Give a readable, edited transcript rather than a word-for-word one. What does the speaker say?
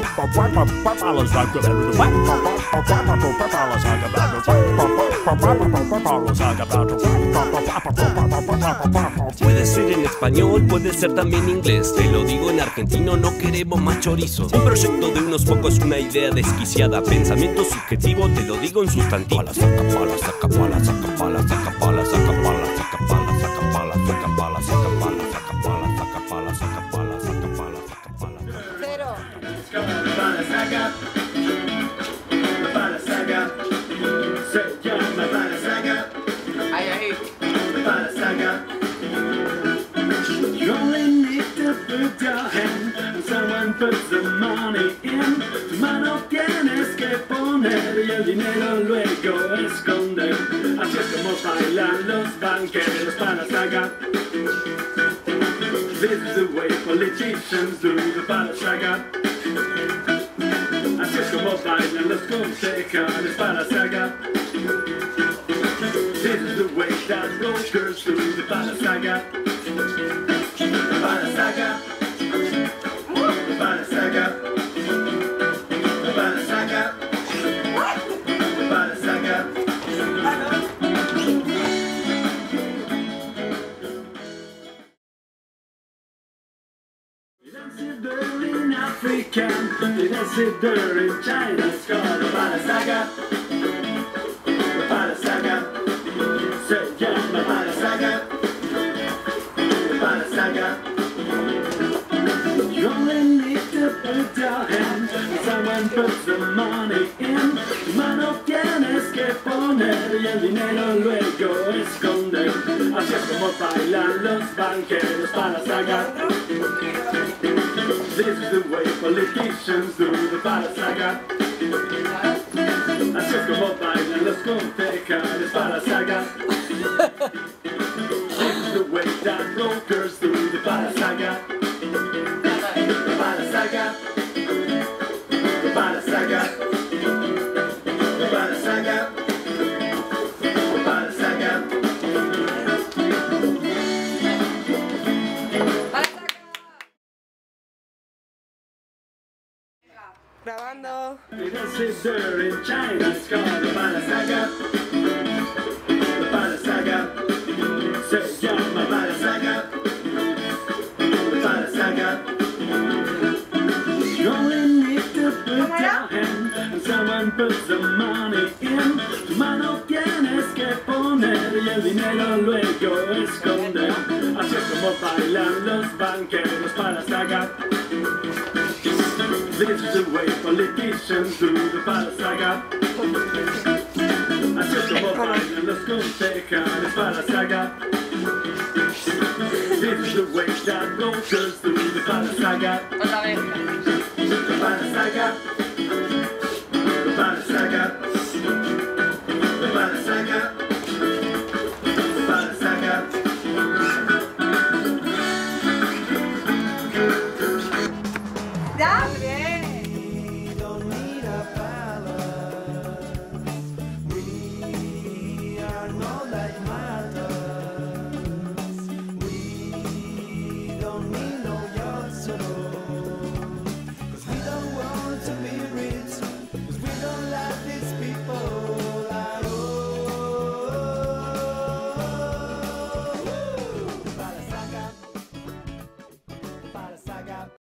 Puede ser en español, puede ser también inglés. Te lo digo en argentino, no queremos más chorizo. Un proyecto de unos pocos, una idea desquiciada. Pensamiento subjetivo, te lo digo en sustantivo. Saca pala, saca pala, saca pala, saca pala, saca pala, saca pala, saca pala, saca pala, saca pala, saca pala, saca pala, saca pala, saca pala, saca pala. Cero. Para saca, para saca, se llama para saca, Ahí, ahí. para saca. You only need to put your hand and someone puts the money in. Tu mano tienes que poner y el dinero luego esconder. Así es como bailan los banqueros para saca. This is the way politicians do the para saca. Así es como bailan los concejales para saca. This is the way that brokers do the para saca. Para saca. Para saca. Para saca. Para saca. In African, in China, it's called a para saca. Para saca. Se llama para saca. Para saca. You only need to put your hand and someone puts the money in. Tu mano tienes que poner y el dinero luego esconder. Así es como bailan los banqueros para saca. This is the way politicians do the para saca. Así es como bailan los concejales para saca. This is the way that brokers do the para saca. Para saca. Para saca. Para saca. Para saca. Grabando. This in China, it's called the para saca. Para saca. Se llama para saca. Para saca. You only need to put your hand and someone puts the money in. Tu mano tienes que poner y el dinero luego esconder. Así es como bailan los banqueros para saca. This is the way politicians do the para saca. Así es como bailan los concejales para saca. This is the way that brokers do the para saca. Otra vez. Para saca.